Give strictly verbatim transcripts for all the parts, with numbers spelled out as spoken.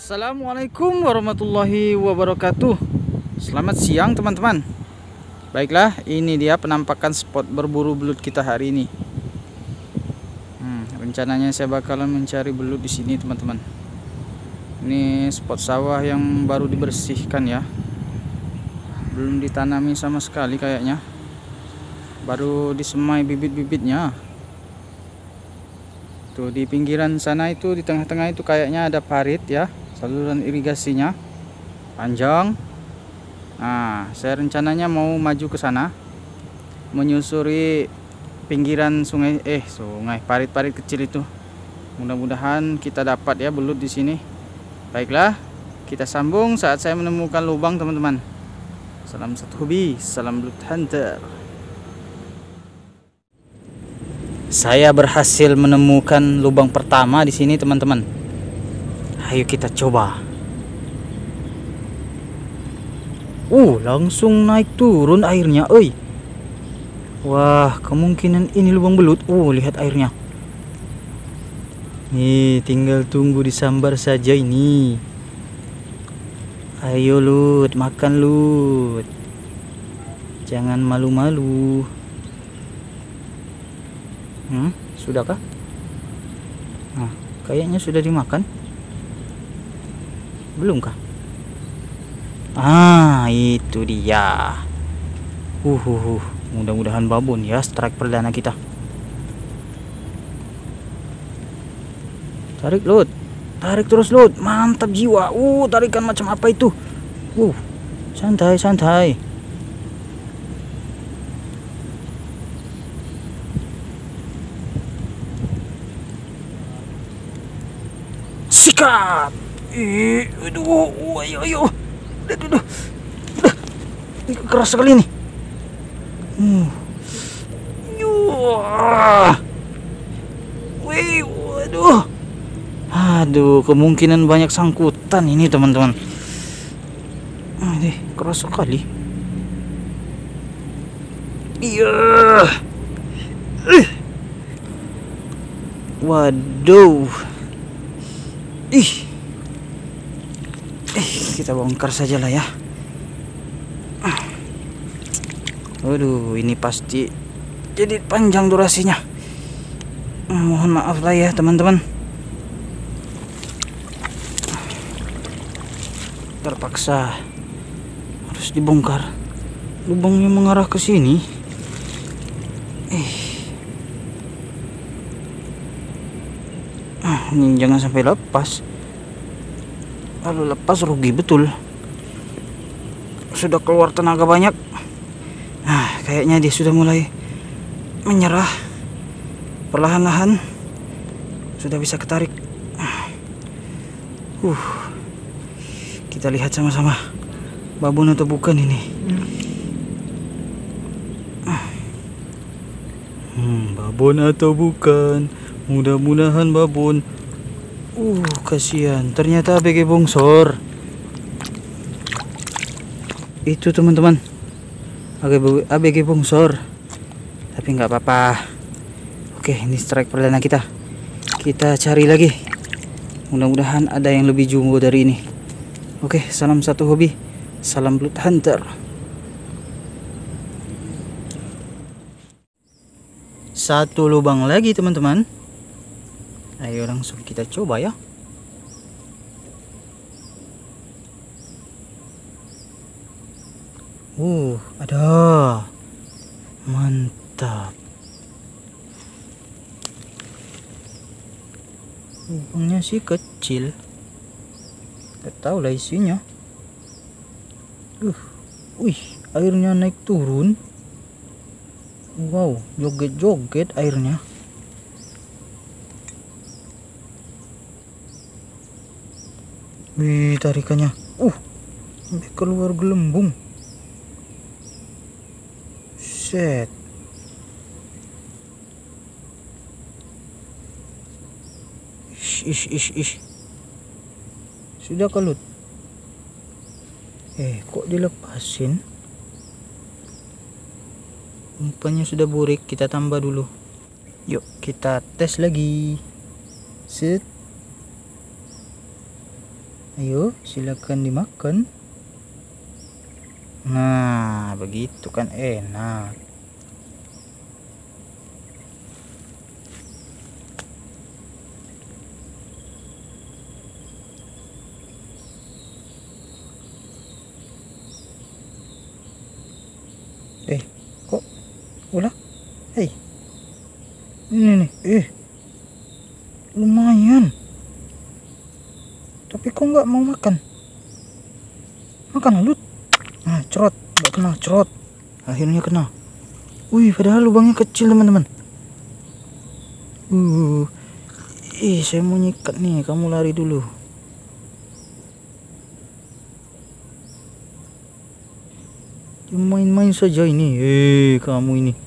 Assalamualaikum warahmatullahi wabarakatuh. Selamat siang teman-teman. Baiklah, ini dia penampakan spot berburu belut kita hari ini. hmm, Rencananya saya bakalan mencari belut di sini teman-teman. Ini spot sawah yang baru dibersihkan ya, belum ditanami sama sekali kayaknya, baru disemai bibit-bibitnya. Tuh di pinggiran sana itu, di tengah-tengah itu kayaknya ada parit ya, saluran irigasinya panjang. Nah, saya rencananya mau maju ke sana, menyusuri pinggiran sungai, eh sungai, parit-parit kecil itu. Mudah-mudahan kita dapat ya belut di sini. Baiklah, kita sambung saat saya menemukan lubang teman-teman. Salam satu hobi, salam belut hunter. Saya berhasil menemukan lubang pertama di sini teman-teman. Ayo kita coba. Uh, langsung naik turun airnya, oi. Wah, kemungkinan ini lubang belut. Uh, lihat airnya. Nih, tinggal tunggu disambar saja ini. Ayo Lut, makan Lut. Jangan malu-malu. Hmm, sudahkah? Nah, kayaknya sudah dimakan. Belum kah? Ah, itu dia. Uh, uh, uh. Mudah-mudahan babon ya, strike perdana kita. Tarik Lut, tarik terus Lut, mantap jiwa. Uh, tarikan macam apa itu? Uh, santai santai. Sikat. Ih, aduh, ayo, ayo, aduh, aduh, aduh. Ini keras sekali nih. Hmm. Yuh. Wih, waduh. Aduh, kemungkinan banyak sangkutan ini teman-teman. Ini keras sekali. Iya. Uh. Waduh. Ih, eh, kita bongkar saja lah ya. Waduh, ini pasti jadi panjang durasinya. Mohon maaf lah ya teman-teman. Terpaksa harus dibongkar. Lubangnya mengarah ke sini. Eh, ah, ini jangan sampai lepas. Kalau lepas rugi betul. Sudah keluar tenaga banyak. Nah, kayaknya dia sudah mulai menyerah. Perlahan-lahan sudah bisa ketarik. Uh, kita lihat sama-sama, babon atau bukan ini. Hmm, babon atau bukan? Mudah-mudahan babon. Uh, kasihan. Ternyata A B G bongsor. Itu teman-teman, A B G bongsor. Tapi nggak apa-apa. Oke, ini strike perdana kita. Kita cari lagi. Mudah-mudahan ada yang lebih jumbo dari ini. Oke, salam satu hobi, salam belut hunter. Satu lubang lagi teman-teman. Ayo langsung kita coba ya. Uh, ada. Mantap. Lubangnya sih kecil. Gak tahu lah isinya. Uh, wih, airnya naik turun. Wow, joget-joget airnya. Wih, tarikannya. Uh, sampai keluar gelembung. Set. Ish, ish, ish, ish. Sudah kalut. Eh, kok dilepasin? Umpannya sudah burik, kita tambah dulu. Yuk, kita tes lagi. Set. Ayo, silakan dimakan. Nah, begitu kan enak. Eh, kok ulah? Hei, ini nih, eh, lumayan. Tapi kok nggak mau makan? Makan Lut. Nah, cerot, nggak kena, cerot. Akhirnya kena. Wih, padahal lubangnya kecil teman-teman. Uh, ih, saya mau nyikat nih, kamu lari dulu. Main-main saja ini, eh, kamu ini.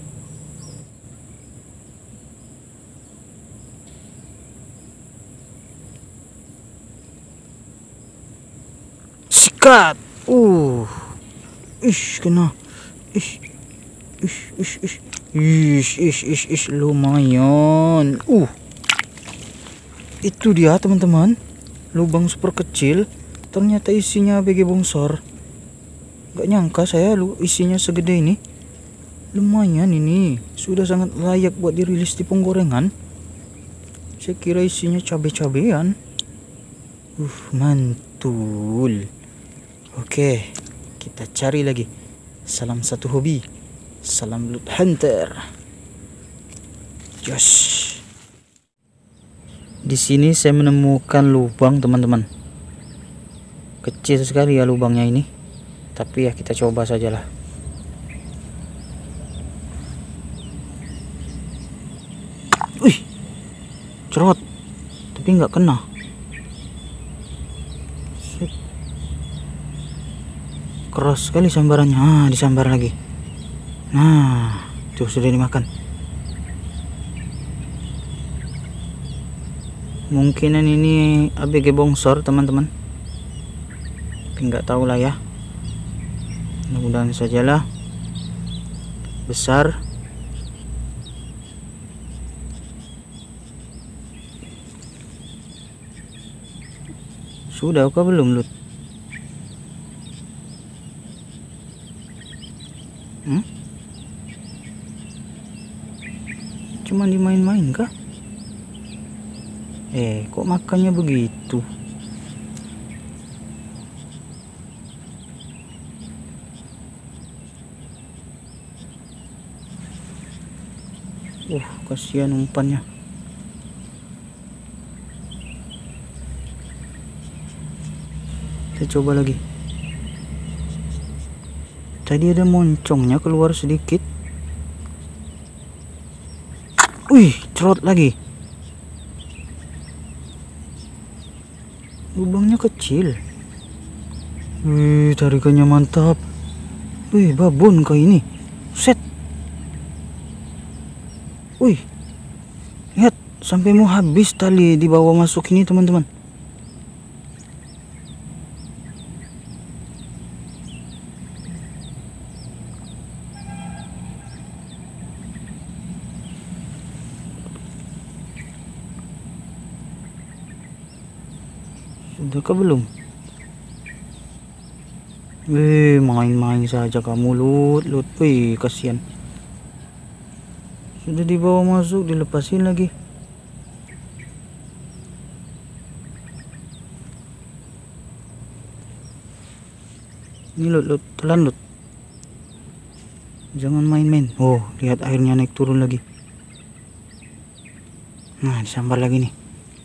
Sikat. Uh, ish, kena. Ish, ish, ish, ish, ish, ish, ish, ish, lumayan. Uh, itu dia teman-teman, lubang super kecil, ternyata isinya A B G bongsor. Gak nyangka saya lu isinya segede ini. Lumayan ini, sudah sangat layak buat dirilis di penggorengan. Saya kira isinya cabai-cabean. Uh, mantul. Oke, kita cari lagi. Salam satu hobi, salam loot hunter. Jos. Di sini saya menemukan lubang teman-teman. Kecil sekali ya lubangnya ini, tapi ya kita coba sajalah. Wih, cerot, tapi nggak kena. Keras sekali sambarannya. Ah, disambar lagi. Nah, tuh sudah dimakan. Mungkinan ini A B G bongsor teman-teman, tapi nggak tahu lah ya. Mudah-mudahan sajalah besar. Sudah kah belum Lut? Hmm? Cuman dimain-main kah? Eh, kok makannya begitu? Uh, kasihan umpannya. Kita coba lagi. Tadi ada moncongnya keluar sedikit. Wih, cerot lagi. Lubangnya kecil. Wih, tarikannya mantap. Wih, babon kah ini? Set. Wih, lihat sampai mau habis tali dibawa masuk ini teman-teman. Sudah kah belum? Wih, main-main saja kamu Lut, Lut. Wih, kasihan. Sudah dibawa masuk, dilepasin lagi. Ini Lut, Lut, telan Lut. Jangan main-main. Oh, lihat airnya naik turun lagi. Nah, disambar lagi nih.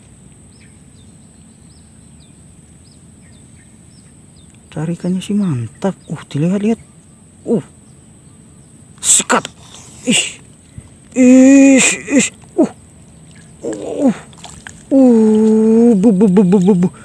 Tarikannya sih mantap. Uh, dilihat-lihat. Uh. Sekat. Ih. Ih, ih. Uh. Uh. Uh, bu bu bu bu bu. bu.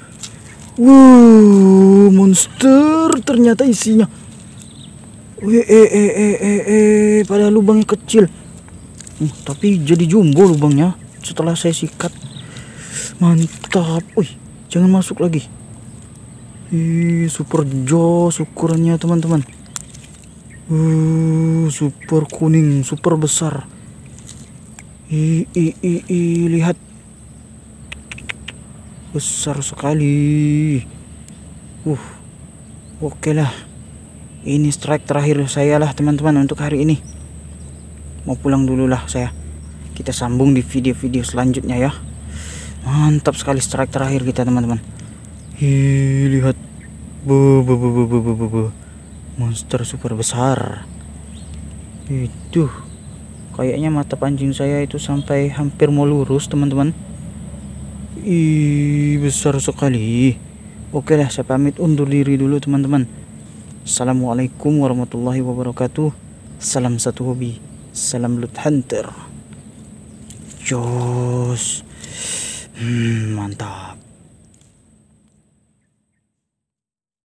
Wow, monster ternyata isinya. Weh, eh, eh, eh, eh, eh, pada lubangnya kecil. Uh, tapi jadi jumbo lubangnya setelah saya sikat. Mantap. Wih, jangan masuk lagi. Ih, super jos ukurannya teman-teman. Uh, super kuning, super besar. Ih, ih, ih, ih, lihat. Besar sekali. Uh, oke lah. Ini strike terakhir saya lah teman-teman untuk hari ini. Mau pulang dulu lah saya. Kita sambung di video-video selanjutnya ya. Mantap sekali strike terakhir kita teman-teman. Hi, lihat. Bu, bu, bu, bu, bu, bu, bu, bu. Monster super besar. Itu. Kayaknya mata pancing saya itu sampai hampir mau lurus teman-teman. Ih, besar sekali. Oke lah, saya pamit undur diri dulu teman-teman. Assalamualaikum warahmatullahi wabarakatuh. Salam satu hobi. Salam loot hunter. Jos. Hmm, mantap.